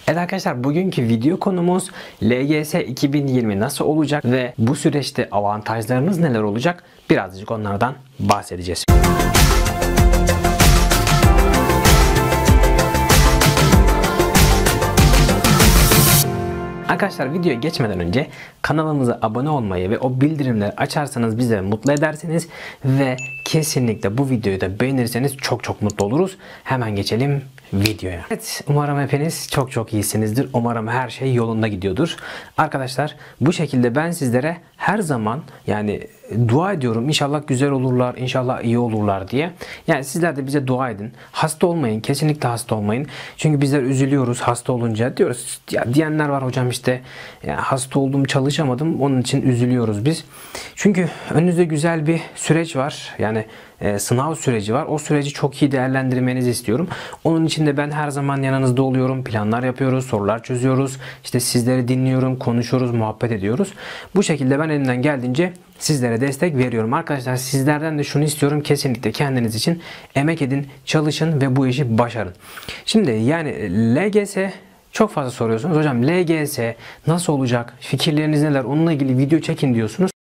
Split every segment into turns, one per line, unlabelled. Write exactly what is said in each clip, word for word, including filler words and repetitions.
Evet arkadaşlar, bugünkü video konumuz L G S iki bin yirmi nasıl olacak ve bu süreçte avantajlarınız neler olacak? Birazcık onlardan bahsedeceğiz. Arkadaşlar, videoya geçmeden önce kanalımıza abone olmayı ve o bildirimleri açarsanız bize mutlu edersiniz ve kesinlikle bu videoyu da beğenirseniz çok çok mutlu oluruz. Hemen geçelim videoya. Evet, umarım hepiniz çok çok iyisinizdir. Umarım her şey yolunda gidiyordur. Arkadaşlar, bu şekilde ben sizlere her zaman yani dua ediyorum. İnşallah güzel olurlar, inşallah iyi olurlar diye. Yani sizler de bize dua edin. Hasta olmayın, kesinlikle hasta olmayın. Çünkü bizler üzülüyoruz hasta olunca. Diyoruz ya, diyenler var hocam işte ya, hasta oldum, çalışamadım, onun için üzülüyoruz biz. Çünkü önünüzde güzel bir süreç var. Yani e, sınav süreci var. O süreci çok iyi değerlendirmenizi istiyorum. Onun için de ben her zaman yanınızda oluyorum. Planlar yapıyoruz, sorular çözüyoruz. İşte sizleri dinliyorum, konuşuyoruz, muhabbet ediyoruz. Bu şekilde ben elimden geldiğince sizlere destek veriyorum. Arkadaşlar, sizlerden de şunu istiyorum. Kesinlikle kendiniz için emek edin, çalışın ve bu işi başarın. Şimdi yani L G S çok fazla soruyorsunuz. Hocam L G S nasıl olacak? Fikirleriniz neler? Onunla ilgili video çekin diyorsunuz.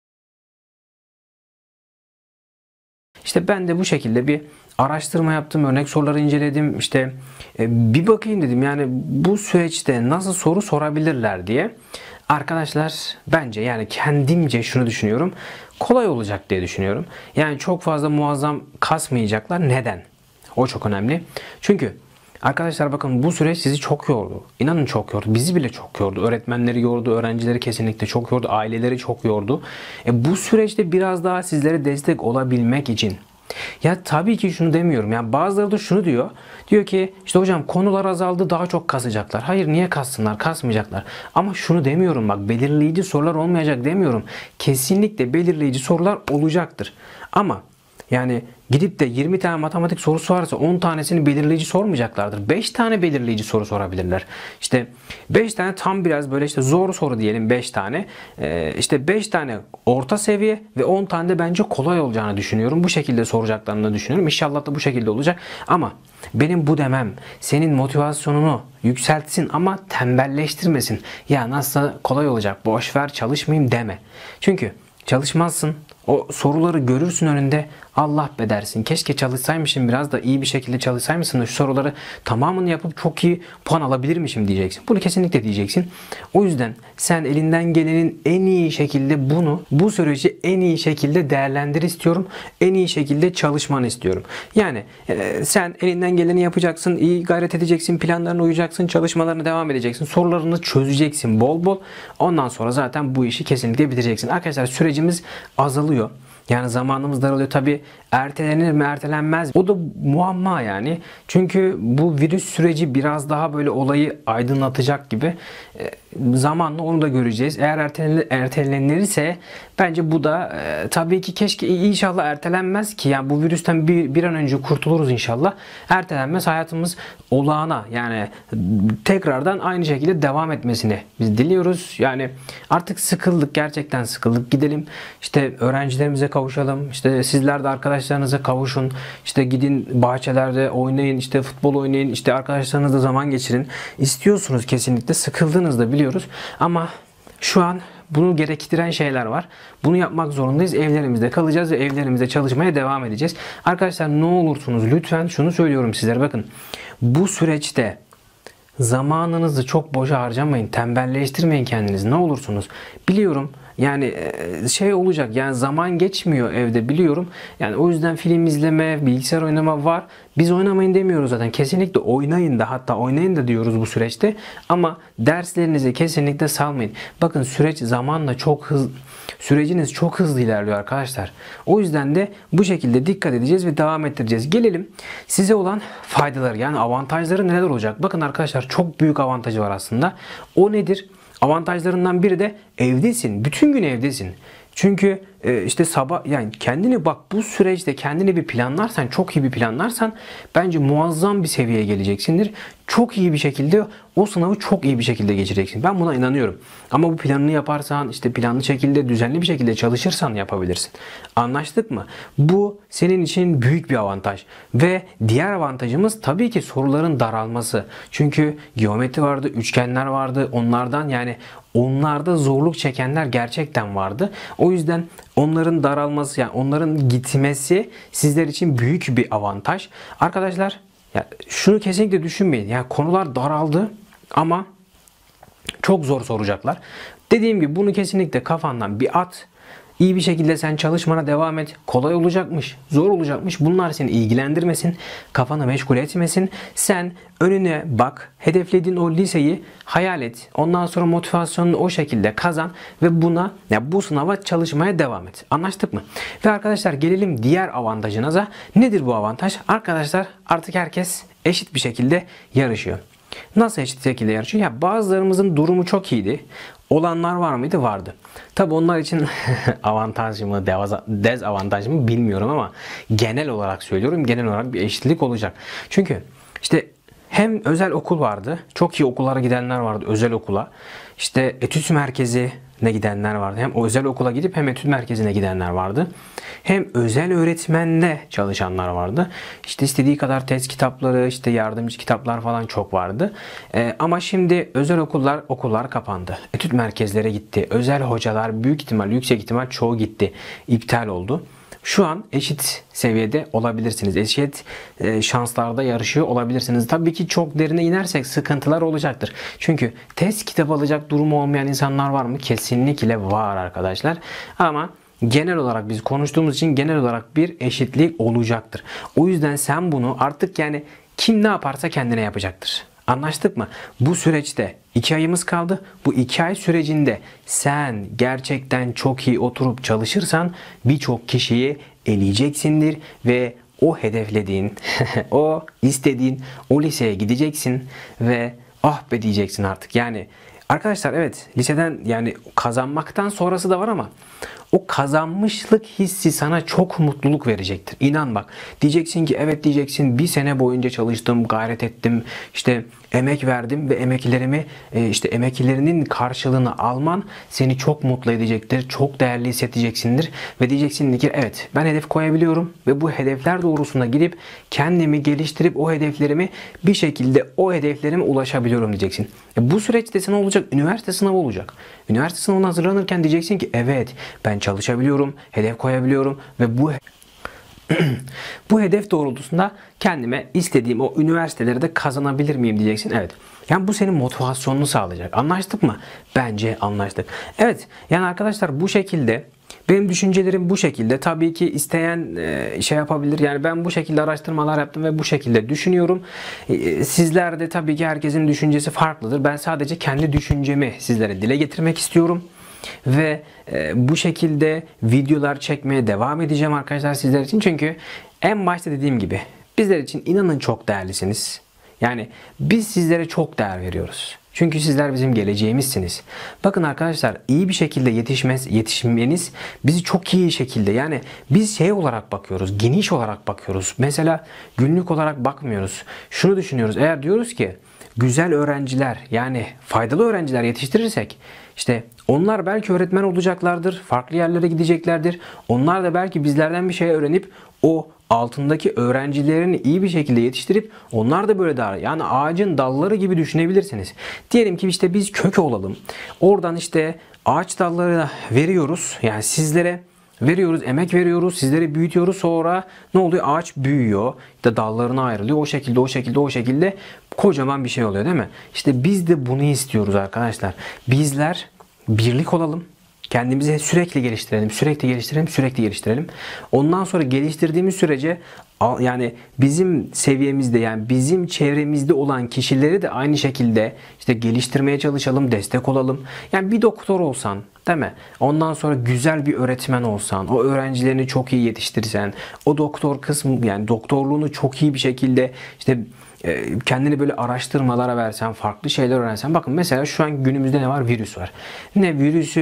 İşte ben de bu şekilde bir araştırma yaptım, örnek soruları inceledim. İşte e, bir bakayım dedim yani bu süreçte nasıl soru sorabilirler diye. Arkadaşlar, bence yani kendimce şunu düşünüyorum. Kolay olacak diye düşünüyorum. Yani çok fazla muazzam kasmayacaklar. Neden? O çok önemli. Çünkü arkadaşlar bakın, bu süreç sizi çok yordu. İnanın çok yordu. Bizi bile çok yordu. Öğretmenleri yordu, öğrencileri kesinlikle çok yordu, aileleri çok yordu. E, bu süreçte biraz daha sizlere destek olabilmek için. Ya tabii ki şunu demiyorum. Yani bazıları da şunu diyor. Diyor ki işte hocam konular azaldı, daha çok kasacaklar. Hayır, niye kassınlar? Kasmayacaklar. Ama şunu demiyorum, bak, belirleyici sorular olmayacak demiyorum. Kesinlikle belirleyici sorular olacaktır. Ama yani gidip de yirmi tane matematik sorusu varsa on tanesini belirleyici sormayacaklardır. beş tane belirleyici soru sorabilirler. İşte beş tane tam biraz böyle işte zor soru diyelim, beş tane. Ee, işte beş tane orta seviye ve on tane de bence kolay olacağını düşünüyorum. Bu şekilde soracaklarını düşünüyorum. İnşallah da bu şekilde olacak. Ama benim bu demem senin motivasyonunu yükseltsin ama tembelleştirmesin. Ya nasıl kolay olacak, boş ver, çalışmayayım deme. Çünkü çalışmazsın. O soruları görürsün önünde, Allah be dersin. Keşke çalışsaymışım, biraz da iyi bir şekilde çalışsaymışsın da şu soruları tamamını yapıp çok iyi puan alabilirmişim diyeceksin. Bunu kesinlikle diyeceksin. O yüzden sen elinden gelenin en iyi şekilde bunu, bu süreci en iyi şekilde değerlendir istiyorum. En iyi şekilde çalışmanı istiyorum. Yani e, sen elinden geleni yapacaksın, iyi gayret edeceksin, planlarına uyacaksın, çalışmalarına devam edeceksin, sorularını çözeceksin bol bol. Ondan sonra zaten bu işi kesinlikle bitireceksin. Arkadaşlar, sürecimiz azalıyor. Yani zamanımız daralıyor. Tabi ertelenir mi ertelenmez, o da muamma yani. Çünkü bu virüs süreci biraz daha böyle olayı aydınlatacak gibi. E, zamanla onu da göreceğiz. Eğer ertelenir, ertelenirse bence bu da e, tabii ki keşke inşallah ertelenmez ki. Yani bu virüsten bir, bir an önce kurtuluruz inşallah. Ertelenmez, hayatımız olağana yani tekrardan aynı şekilde devam etmesini biz diliyoruz. Yani artık sıkıldık, gerçekten sıkıldık. Gidelim işte öğrencilerimize kavuşalım. İşte sizler de arkadaşlarınıza kavuşun. İşte gidin bahçelerde oynayın, işte futbol oynayın, işte arkadaşlarınızla zaman geçirin. İstiyorsunuz kesinlikle, sıkıldınız da biliyoruz. Ama şu an bunu gerektiren şeyler var. Bunu yapmak zorundayız. Evlerimizde kalacağız ve evlerimizde çalışmaya devam edeceğiz. Arkadaşlar, ne olursunuz lütfen şunu söylüyorum sizlere, bakın. Bu süreçte zamanınızı çok boşa harcamayın. Tembelleştirmeyin kendinizi. Ne olursunuz. Biliyorum yani şey olacak, yani zaman geçmiyor evde, biliyorum. Yani o yüzden film izleme, bilgisayar oynama var. Biz oynamayın demiyoruz zaten. Kesinlikle oynayın da, hatta oynayın da diyoruz bu süreçte. Ama derslerinizi kesinlikle salmayın. Bakın, süreç zamanla çok hızlı, süreciniz çok hızlı ilerliyor arkadaşlar. O yüzden de bu şekilde dikkat edeceğiz ve devam ettireceğiz. Gelelim size olan faydaları, yani avantajları neler olacak? Bakın arkadaşlar, çok büyük avantajı var aslında. O nedir? Avantajlarından biri de evdesin. Bütün gün evdesin. Çünkü e, işte sabah, yani kendini bak bu süreçte kendini bir planlarsan, çok iyi bir planlarsan bence muazzam bir seviyeye geleceksindir. Çok iyi bir şekilde o sınavı çok iyi bir şekilde geçireceksin. Ben buna inanıyorum. Ama bu planını yaparsan, işte planlı şekilde, düzenli bir şekilde çalışırsan yapabilirsin. Anlaştık mı? Bu senin için büyük bir avantaj. Ve diğer avantajımız tabii ki soruların daralması. Çünkü geometri vardı, üçgenler vardı. Onlardan yani onlarda zorluk çekenler gerçekten vardı. O yüzden onların daralması, yani onların gitmesi sizler için büyük bir avantaj. Arkadaşlar, ya şunu kesinlikle düşünmeyin. Yani konular daraldı ama çok zor soracaklar. Dediğim gibi bunu kesinlikle kafandan bir at. İyi bir şekilde sen çalışmana devam et. Kolay olacakmış, zor olacakmış. Bunlar seni ilgilendirmesin, kafanı meşgul etmesin. Sen önüne bak, hedeflediğin o liseyi hayal et. Ondan sonra motivasyonunu o şekilde kazan ve buna, ya bu sınava çalışmaya devam et. Anlaştık mı? Ve arkadaşlar gelelim diğer avantajınıza. Nedir bu avantaj? Arkadaşlar artık herkes eşit bir şekilde yarışıyor. Nasıl eşit şekilde yarışıyor? Ya bazılarımızın durumu çok iyiydi. Olanlar var mıydı? Vardı. Tabi onlar için avantaj mı, dezavantaj mı bilmiyorum ama genel olarak söylüyorum. Genel olarak bir eşitlik olacak. Çünkü işte hem özel okul vardı. Çok iyi okullara gidenler vardı özel okula. İşte etüt merkezine gidenler vardı. Hem o özel okula gidip hem etüt merkezine gidenler vardı. Hem özel öğretmenle çalışanlar vardı. İşte istediği kadar test kitapları, işte yardımcı kitaplar falan çok vardı. Ee, ama şimdi özel okullar okullar kapandı. Etüt merkezlere gitti. Özel hocalar büyük ihtimal, yüksek ihtimal çoğu gitti. İptal oldu. Şu an eşit seviyede olabilirsiniz. Eşit e, şanslarda yarışıyor olabilirsiniz. Tabii ki çok derine inersek sıkıntılar olacaktır. Çünkü test kitap alacak durumu olmayan insanlar var mı? Kesinlikle var arkadaşlar. Ama genel olarak biz konuştuğumuz için genel olarak bir eşitlik olacaktır. O yüzden sen bunu artık, yani kim ne yaparsa kendine yapacaktır. Anlaştık mı? Bu süreçte iki ayımız kaldı. Bu iki ay sürecinde sen gerçekten çok iyi oturup çalışırsan birçok kişiyi eleyeceksindir ve o hedeflediğin, o istediğin o liseye gideceksin ve ah be diyeceksin artık. Yani arkadaşlar evet, liseden yani kazanmaktan sonrası da var ama o kazanmışlık hissi sana çok mutluluk verecektir. İnan bak. Diyeceksin ki evet, diyeceksin bir sene boyunca çalıştım, gayret ettim, işte emek verdim ve emeklerimi e, işte emeklerinin karşılığını alman seni çok mutlu edecektir. Çok değerli hissedeceksindir ve diyeceksin ki evet, ben hedef koyabiliyorum ve bu hedefler doğrusunda gidip kendimi geliştirip o hedeflerimi bir şekilde o hedeflerime ulaşabiliyorum diyeceksin. E, bu süreçte sana olacak, üniversite sınavı olacak. Üniversite sınavına hazırlanırken diyeceksin ki evet, ben çalışabiliyorum, hedef koyabiliyorum ve bu bu hedef doğrultusunda kendime istediğim o üniversiteleri de kazanabilir miyim diyeceksin. Evet. Yani bu senin motivasyonunu sağlayacak. Anlaştık mı? Bence anlaştık. Evet. Yani arkadaşlar bu şekilde benim düşüncelerim bu şekilde. Tabii ki isteyen şey yapabilir. Yani ben bu şekilde araştırmalar yaptım ve bu şekilde düşünüyorum. Sizler de tabii ki herkesin düşüncesi farklıdır. Ben sadece kendi düşüncemi sizlere dile getirmek istiyorum. Ve e, bu şekilde videolar çekmeye devam edeceğim arkadaşlar sizler için. Çünkü en başta dediğim gibi bizler için inanın çok değerlisiniz. Yani biz sizlere çok değer veriyoruz. Çünkü sizler bizim geleceğimizsiniz. Bakın arkadaşlar, iyi bir şekilde yetişmez, yetişmeniz bizi çok iyi şekilde, yani biz şey olarak bakıyoruz, geniş olarak bakıyoruz. Mesela günlük olarak bakmıyoruz. Şunu düşünüyoruz, eğer diyoruz ki güzel öğrenciler, yani faydalı öğrenciler yetiştirirsek işte onlar belki öğretmen olacaklardır, farklı yerlere gideceklerdir. Onlar da belki bizlerden bir şey öğrenip o altındaki öğrencilerini iyi bir şekilde yetiştirip onlar da böyle daha, yani ağacın dalları gibi düşünebilirsiniz. Diyelim ki işte biz kök olalım. Oradan işte ağaç dalları veriyoruz. Yani sizlere veriyoruz, emek veriyoruz, sizleri büyütüyoruz. Sonra ne oluyor? Ağaç büyüyor. İşte dallarına ayrılıyor. O şekilde, o şekilde, o şekilde kocaman bir şey oluyor, değil mi? İşte biz de bunu istiyoruz arkadaşlar. Bizler birlik olalım. Kendimizi sürekli geliştirelim, sürekli geliştirelim, sürekli geliştirelim. Ondan sonra geliştirdiğimiz sürece yani bizim seviyemizde, yani bizim çevremizde olan kişileri de aynı şekilde işte geliştirmeye çalışalım, destek olalım. Yani bir doktor olsan, değil mi? Ondan sonra güzel bir öğretmen olsan, o öğrencilerini çok iyi yetiştirsen, o doktor kısmı, yani doktorluğunu çok iyi bir şekilde işte kendini böyle araştırmalara versen, farklı şeyler öğrensen. Bakın mesela şu an günümüzde ne var? Virüs var. Ne virüsü?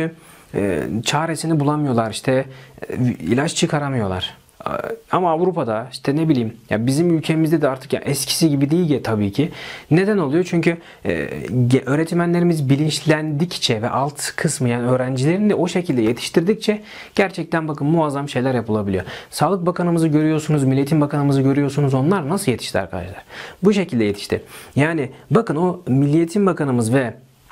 e, çaresini bulamıyorlar. İşte e, ilaç çıkaramıyorlar. Ama Avrupa'da işte ne bileyim ya bizim ülkemizde de artık ya eskisi gibi değil ya tabii ki. Neden oluyor? Çünkü e, öğretmenlerimiz bilinçlendikçe ve alt kısmı yani öğrencilerini de o şekilde yetiştirdikçe gerçekten bakın muazzam şeyler yapılabiliyor. Sağlık Bakanımızı görüyorsunuz, Milli Eğitim Bakanımızı görüyorsunuz. Onlar nasıl yetişti arkadaşlar? Bu şekilde yetişti. Yani bakın o Milli Eğitim Bakanımız ve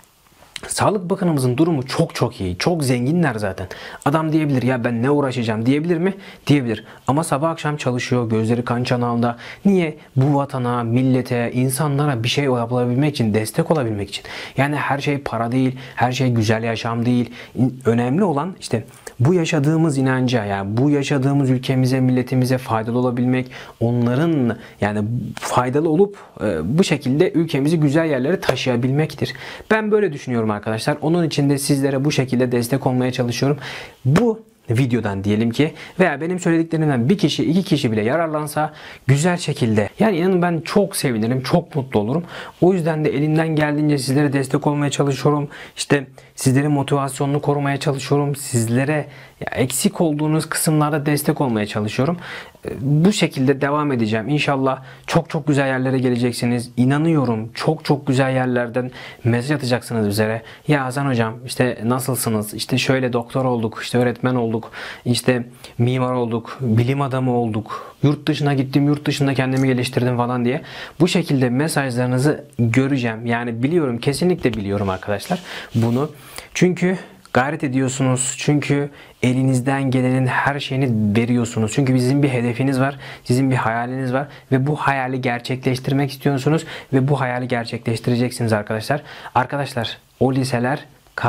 Sağlık Bakanımızın durumu çok çok iyi. Çok zenginler zaten. Adam diyebilir ya ben ne uğraşacağım diyebilir mi? Diyebilir. Ama sabah akşam çalışıyor. Gözleri kan çanağında. Niye? Bu vatana, millete, insanlara bir şey yapabilmek için, destek olabilmek için. Yani her şey para değil. Her şey güzel yaşam değil. Önemli olan işte bu yaşadığımız inanca yani bu yaşadığımız ülkemize, milletimize faydalı olabilmek. Onların yani faydalı olup bu şekilde ülkemizi güzel yerlere taşıyabilmektir. Ben böyle düşünüyorum arkadaşlar. Onun için de sizlere bu şekilde destek olmaya çalışıyorum. Bu videodan diyelim ki veya benim söylediklerimden bir kişi iki kişi bile yararlansa güzel şekilde yani inanın ben çok sevinirim, çok mutlu olurum. O yüzden de elimden geldiğince sizlere destek olmaya çalışıyorum. İşte sizlerin motivasyonunu korumaya çalışıyorum. Sizlere ya eksik olduğunuz kısımlarda destek olmaya çalışıyorum. Bu şekilde devam edeceğim. İnşallah çok çok güzel yerlere geleceksiniz. İnanıyorum çok çok güzel yerlerden mesaj atacaksınız üzere. Ya Hasan hocam işte nasılsınız? İşte şöyle doktor olduk, işte öğretmen olduk, işte mimar olduk, bilim adamı olduk. Yurt dışına gittim, yurt dışında kendimi geliştirdim falan diye. Bu şekilde mesajlarınızı göreceğim. Yani biliyorum, kesinlikle biliyorum arkadaşlar bunu. Çünkü gayret ediyorsunuz. Çünkü elinizden gelenin her şeyini veriyorsunuz. Çünkü bizim bir hedefiniz var. Sizin bir hayaliniz var. Ve bu hayali gerçekleştirmek istiyorsunuz. Ve bu hayali gerçekleştireceksiniz arkadaşlar. Arkadaşlar o liseler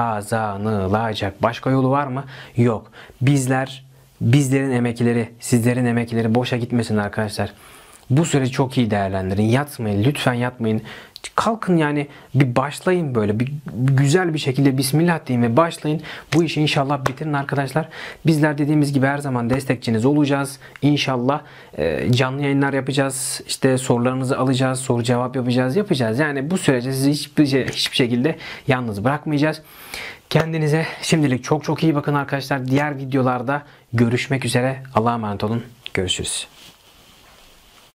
kazanılacak. Başka yolu var mı? Yok. Bizler, bizlerin emekleri, sizlerin emekleri boşa gitmesin arkadaşlar. Bu süreci çok iyi değerlendirin. Yatmayın. Lütfen yatmayın. Kalkın yani bir başlayın böyle bir güzel bir şekilde bismillah deyin ve başlayın. Bu işi inşallah bitirin arkadaşlar. Bizler dediğimiz gibi her zaman destekçiniz olacağız. İnşallah e, canlı yayınlar yapacağız. İşte sorularınızı alacağız. Soru cevap yapacağız. Yapacağız. Yani bu sürece sizi hiçbir, şey, hiçbir şekilde yalnız bırakmayacağız. Kendinize şimdilik çok çok iyi bakın arkadaşlar. Diğer videolarda görüşmek üzere. Allah'a emanet olun. Görüşürüz.